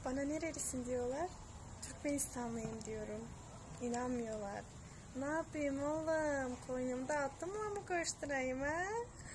Bana nerelisin diyorlar. Türkmenistanlıyım diyorum. İnanmıyorlar. Ne yapayım oğlum? Koynumda attım mı koşturayım ha?